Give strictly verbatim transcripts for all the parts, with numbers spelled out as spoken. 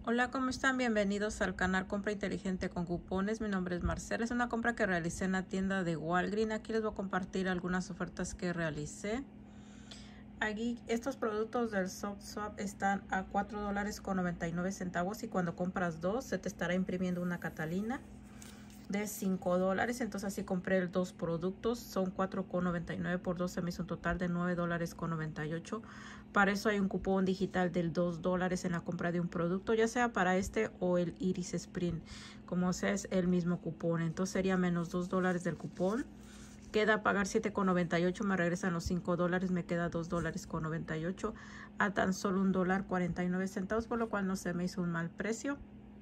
Hola, ¿cómo están? Bienvenidos al canal Compra Inteligente con Cupones. Mi nombre es Marcela. Es una compra que realicé en la tienda de Walgreens. Aquí les voy a compartir algunas ofertas que realicé. Aquí estos productos del Soft Swap están a cuatro dólares con noventa y nueve centavos y cuando compras dos se te estará imprimiendo una Catalina de cinco dólares. Entonces así compré dos productos, son cuatro con noventa y nueve por dos, se me hizo un total de nueve dólares con noventa y ocho. Para eso hay un cupón digital del dos dólares en la compra de un producto, ya sea para este o el Iris Sprint, como sea es el mismo cupón. Entonces sería menos dos dólares del cupón, queda a pagar siete con noventa y ocho, me regresan los cinco dólares, me queda dos dólares con noventa y ocho a tan solo un dólar cuarenta y nueve centavos, por lo cual no se me hizo un mal precio.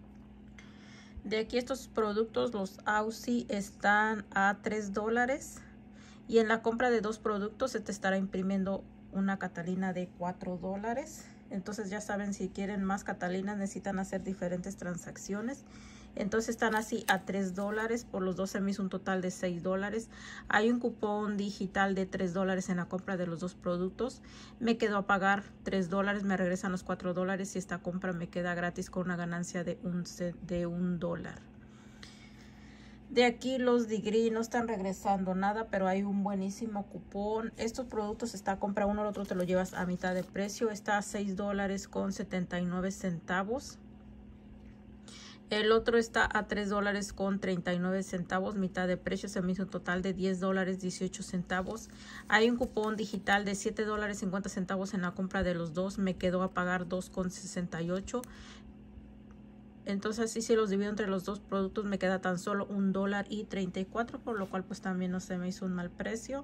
De aquí estos productos, los Aussie, están a tres dólares. Y en la compra de dos productos se te estará imprimiendo una Catalina de cuatro dólares. Entonces ya saben, si quieren más Catalinas necesitan hacer diferentes transacciones. Entonces están así a tres dólares. Por los dos se me hizo un total de seis dólares. Hay un cupón digital de tres dólares en la compra de los dos productos. Me quedo a pagar tres dólares. Me regresan los cuatro dólares. Y esta compra me queda gratis con una ganancia de un, de un dólar. De aquí los Degree no están regresando nada, pero hay un buenísimo cupón. Estos productos está compra uno, el otro te lo llevas a mitad de precio. Está a seis dólares con setenta y nueve centavos. El otro está a tres dólares con treinta y nueve centavos, mitad de precio. Se me hizo un total de diez dólares dieciocho centavos. Hay un cupón digital de siete dólares cincuenta centavos en la compra de los dos. Me quedó a pagar dos con sesenta y ocho. Entonces así si los divido entre los dos productos me queda tan solo un dólar y treinta y cuatro, por lo cual pues también no se me hizo un mal precio.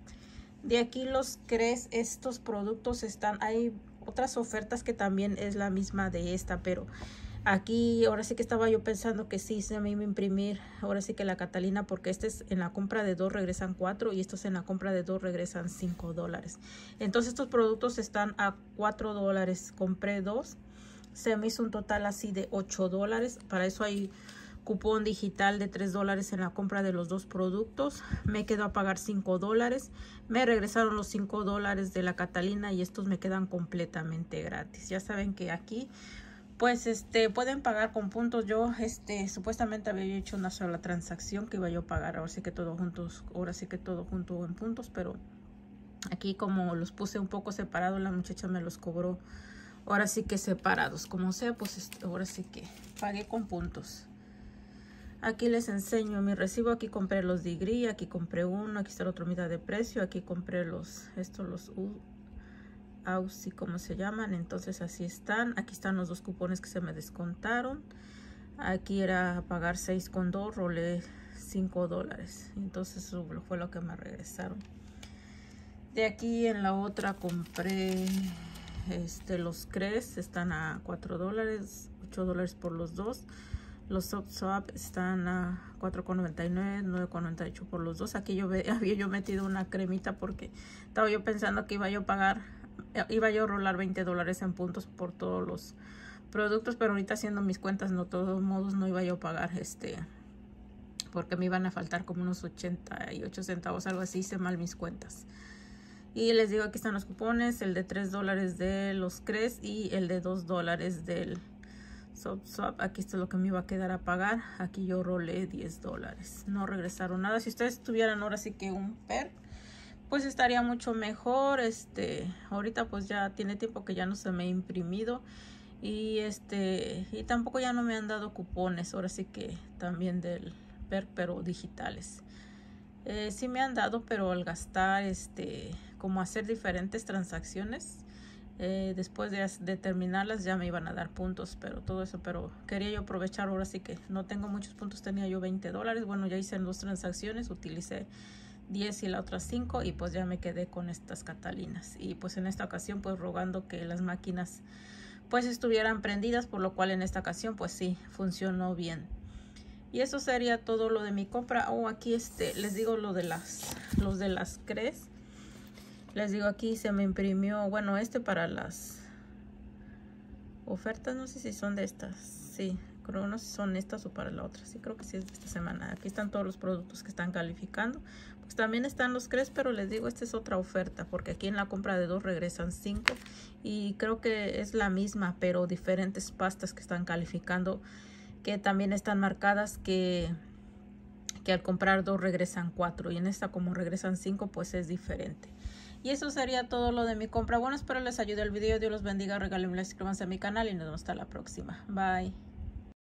De aquí los Cres, estos productos están, hay otras ofertas que también es la misma de esta, pero aquí ahora sí que estaba yo pensando que sí se me iba a imprimir ahora sí que la Catalina, porque este es en la compra de dos regresan cuatro y estos en la compra de dos regresan cinco dólares. Entonces estos productos están a cuatro dólares, compré dos. Se me hizo un total así de ocho dólares. Para eso hay cupón digital de tres dólares en la compra de los dos productos. Me quedo a pagar cinco dólares. Me regresaron los cinco dólares de la Catalina y estos me quedan completamente gratis. Ya saben que aquí pues este pueden pagar con puntos. Yo este supuestamente había hecho una sola transacción que iba yo a pagar. Ahora sí que todo juntos, ahora sí que todo junto en puntos, pero aquí como los puse un poco separados, la muchacha me los cobró ahora sí que separados, como sea, pues ahora sí que pagué con puntos. Aquí les enseño mi recibo. Aquí compré los Degree, aquí compré uno, aquí está la otra mitad de precio, aquí compré los, estos los Aussie, como se llaman. Entonces así están. Aquí están los dos cupones que se me descontaron. Aquí era pagar seis con dos, rolé cinco dólares. Entonces eso fue lo que me regresaron. De aquí en la otra compré este los Cres, están a cuatro dólares, ocho dólares por los dos. Los Soft Swap están a cuatro con noventa y nueve, nueve con noventa y ocho por los dos. Aquí yo había yo metido una cremita porque estaba yo pensando que iba yo a pagar, iba yo a rolar veinte dólares en puntos por todos los productos, pero ahorita haciendo mis cuentas, no, de todos modos no iba yo a pagar este, porque me iban a faltar como unos ochenta y ocho centavos, algo así, hice mal mis cuentas. Y les digo, aquí están los cupones, el de tres dólares de los Cres y el de dos dólares del Soft Swap. Aquí está lo que me iba a quedar a pagar. Aquí yo rolé diez dólares. No regresaron nada. Si ustedes tuvieran ahora sí que un perk, pues estaría mucho mejor. Este, ahorita pues ya tiene tiempo que ya no se me ha imprimido. Y este, y tampoco ya no me han dado cupones. Ahora sí que también del perk, pero digitales. Eh, sí me han dado, pero al gastar, este, como hacer diferentes transacciones, eh, después de, de terminarlas ya me iban a dar puntos, pero todo eso, pero quería yo aprovechar. Ahora sí que no tengo muchos puntos, tenía yo veinte dólares, bueno, ya hice en dos transacciones, utilicé diez y la otra cinco y pues ya me quedé con estas Catalinas. Y pues en esta ocasión pues rogando que las máquinas pues estuvieran prendidas, por lo cual en esta ocasión pues sí, funcionó bien. Y eso sería todo lo de mi compra. Oh, aquí este, les digo lo de las, los de las Cres. Les digo, aquí se me imprimió, bueno, este para las ofertas, no sé si son de estas. Sí, creo no sé si son estas o para la otra. Sí, creo que sí es de esta semana. Aquí están todos los productos que están calificando. Pues también están los Crest, pero les digo, esta es otra oferta, porque aquí en la compra de dos regresan cinco. Y creo que es la misma, pero diferentes pastas que están calificando, que también están marcadas que, que al comprar dos regresan cuatro. Y en esta, como regresan cinco, pues es diferente. Y eso sería todo lo de mi compra. Bueno, espero les ayude el video. Dios los bendiga. Regálenme, suscríbanse a mi canal y nos vemos hasta la próxima. Bye.